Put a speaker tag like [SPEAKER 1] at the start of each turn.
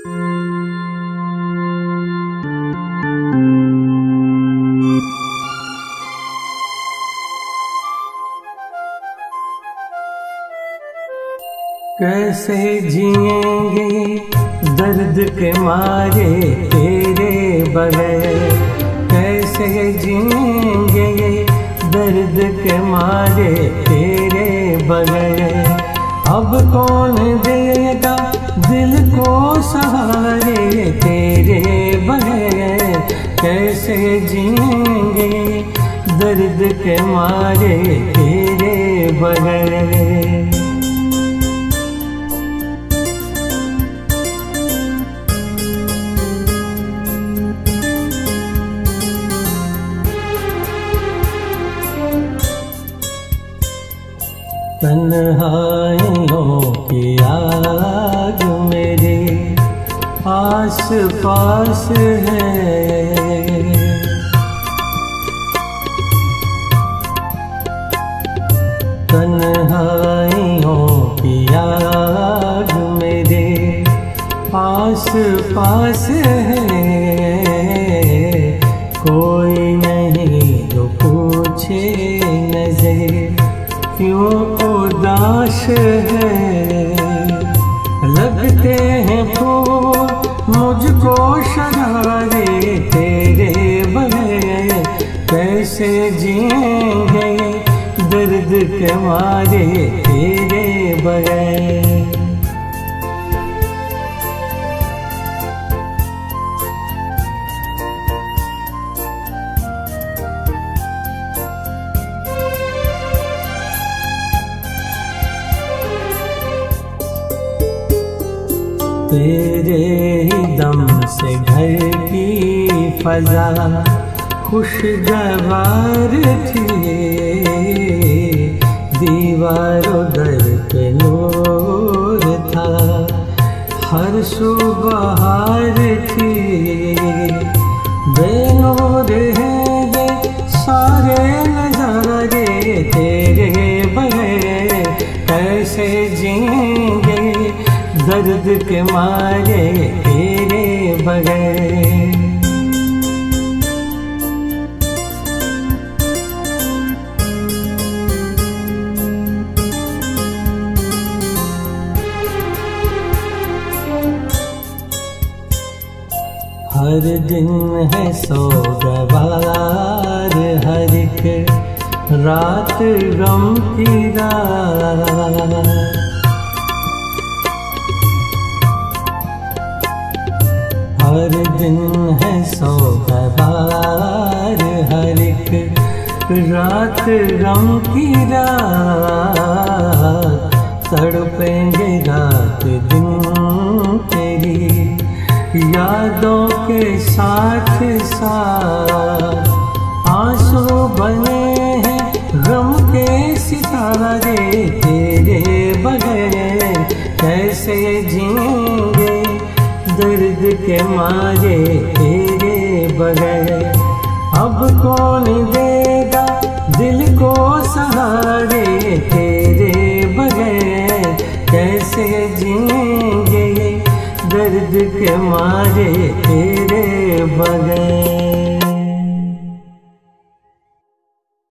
[SPEAKER 1] कैसे जिएंगे दर्द के मारे तेरे बगैर, कैसे जिएंगे दर्द के मारे तेरे बगैर। अब कौन देगा दिल को सहारे तेरे बगैर, कैसे जिएंगे दर्द के मारे तेरे बगैर। तन्हाइयों की आग मेरे आस पास है, तन्हाइयों की आग मेरे आस पास है। कोई नहीं जो पूछे नजर क्यों उदास है। लगते हैं फूल मुझको शरारे तेरे बगैर, कैसे जिएंगे दर्द के मारे तेरे बगैर। तेरे ही दम से घर की फजा खुशगवार थी, दीवारों दर पे नूर था, हर सुबहार थी। बेनूर है सारे नजारे तेरे बगैर, कैसे जिएंगे दर्द के मारे तेरे बगैर। हर दिन है सोगवार, हर एक रात गम की रात। हर दिन है सोगवार, हर एक रात गम की रात। तड़पेंगे रात दिन तेरी यादों के साथ साथ, आंसू बने हैं गम के सितारे तेरे बगैर, कैसे जिएंगे दर्द के मारे तेरे बगैर। अब कौन देगा दिल को सहारे तेरे बगैर, कैसे जिएंगे दर्द के मारे तेरे बगैर।